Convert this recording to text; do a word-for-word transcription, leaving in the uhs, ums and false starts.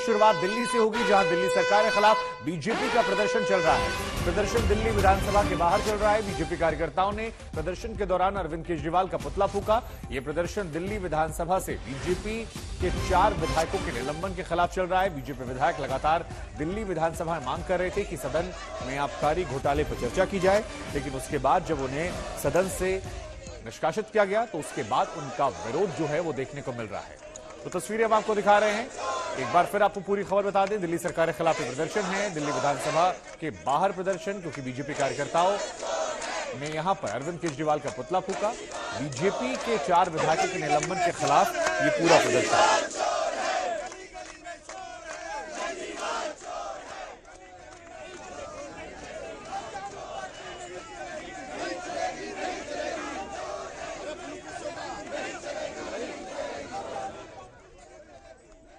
शुरुआत दिल्ली से होगी, जहां दिल्ली सरकार के खिलाफ बीजेपी का प्रदर्शन चल रहा है। प्रदर्शन दिल्ली विधानसभा के बाहर चल रहा है। बीजेपी कार्यकर्ताओं ने प्रदर्शन के दौरान अरविंद केजरीवाल का पुतला फूका। यह प्रदर्शन दिल्ली विधानसभा से बीजेपी के चार विधायकों के निलंबन के खिलाफ चल रहा है। बीजेपी विधायक लगातार दिल्ली विधानसभा में मांग कर रहे थे कि सदन में आबकारी घोटाले पर चर्चा की जाए, लेकिन उसके बाद जब उन्हें सदन से निष्कासित किया गया तो उसके बाद उनका विरोध जो है वो देखने को मिल रहा है। तो तस्वीरें हम आपको दिखा रहे हैं। एक बार फिर आपको पूरी खबर बता दें, दिल्ली सरकार के खिलाफ प्रदर्शन है, दिल्ली विधानसभा के बाहर प्रदर्शन, क्योंकि बीजेपी कार्यकर्ताओं ने यहां पर अरविंद केजरीवाल का पुतला फूका। बीजेपी के चार विधायकों के निलंबन के खिलाफ ये पूरा प्रदर्शन।